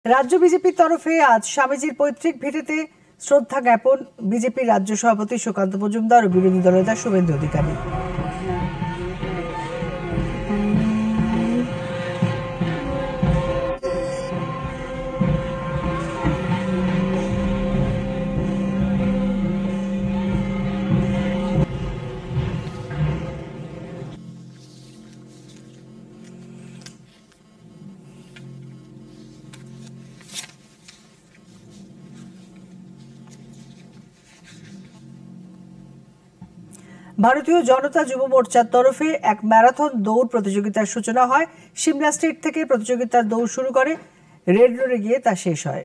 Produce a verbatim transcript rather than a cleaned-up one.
রাজ্য বিজেপির তরফে আজ স্বামীজির পৈতৃক ভিটেতে শ্রদ্ধা জ্ঞাপন বিজেপির রাজ্য সভাপতি সুকান্ত মজুমদার ও বিরোধী দলনেতা শুভেন্দু অধিকারী। ভারতীয় জনতা যুব মোর্চার তরফে এক ম্যারাথন দৌড় প্রতিযোগিতার সূচনা হয়। সিমলা স্ট্রিট থেকে প্রতিযোগিতার দৌড় শুরু করে রেড রোডে গিয়ে তা শেষ হয়।